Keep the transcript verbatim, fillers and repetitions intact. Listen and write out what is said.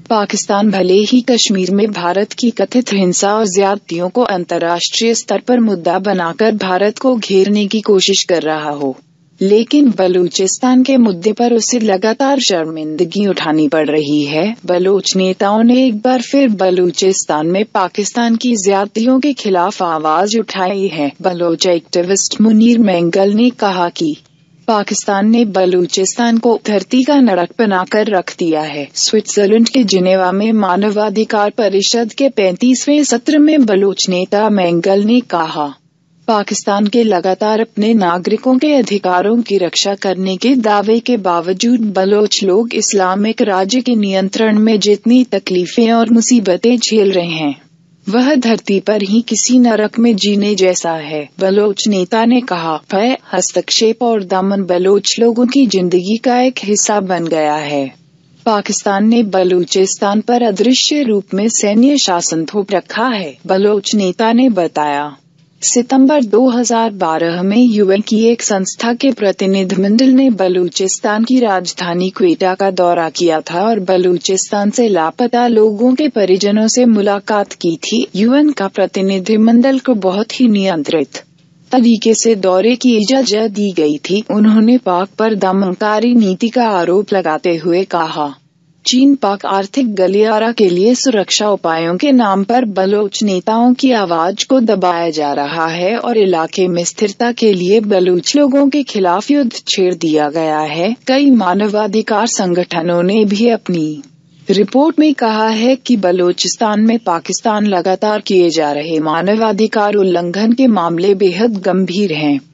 पाकिस्तान भले ही कश्मीर में भारत की कथित हिंसा और ज्यादतियों को अंतर्राष्ट्रीय स्तर पर मुद्दा बनाकर भारत को घेरने की कोशिश कर रहा हो, लेकिन बलूचिस्तान के मुद्दे पर उसे लगातार शर्मिंदगी उठानी पड़ रही है। बलोच नेताओं ने एक बार फिर बलूचिस्तान में पाकिस्तान की ज्यादतियों के खिलाफ आवाज उठाई है। बलोच एक्टिविस्ट मुनीर मेंगल ने कहा कि पाकिस्तान ने बलूचिस्तान को धरती का नरक बनाकर रख दिया है। स्विट्जरलैंड के जिनेवा में मानवाधिकार परिषद के पैंतीसवें सत्र में बलोच नेता मेंगल ने कहा, पाकिस्तान के लगातार अपने नागरिकों के अधिकारों की रक्षा करने के दावे के बावजूद बलोच लोग इस्लामिक राज्य के नियंत्रण में जितनी तकलीफें और मुसीबतें झेल रहे हैं, वह धरती पर ही किसी नरक में जीने जैसा है। बलोच नेता ने कहा, भय, हस्तक्षेप और दमन बलोच लोगों की जिंदगी का एक हिस्सा बन गया है। पाकिस्तान ने बलूचिस्तान पर अदृश्य रूप में सैन्य शासन थोप रखा है, बलोच नेता ने बताया। सितंबर दो हज़ार बारह में यूएन की एक संस्था के प्रतिनिधिमंडल ने बलूचिस्तान की राजधानी क्वेटा का दौरा किया था और बलूचिस्तान से लापता लोगों के परिजनों से मुलाकात की थी। यूएन का प्रतिनिधिमंडल को बहुत ही नियंत्रित तरीके से दौरे की इजाजत दी गई थी। उन्होंने पाक पर दमनकारी नीति का आरोप लगाते हुए कहा, चीन पाक आर्थिक गलियारा के लिए सुरक्षा उपायों के नाम पर बलोच नेताओं की आवाज को दबाया जा रहा है और इलाके में स्थिरता के लिए बलूच लोगों के खिलाफ युद्ध छेड़ दिया गया है। कई मानवाधिकार संगठनों ने भी अपनी रिपोर्ट में कहा है कि बलोचिस्तान में पाकिस्तान लगातार किए जा रहे मानवाधिकार उल्लंघन के मामले बेहद गंभीर हैं।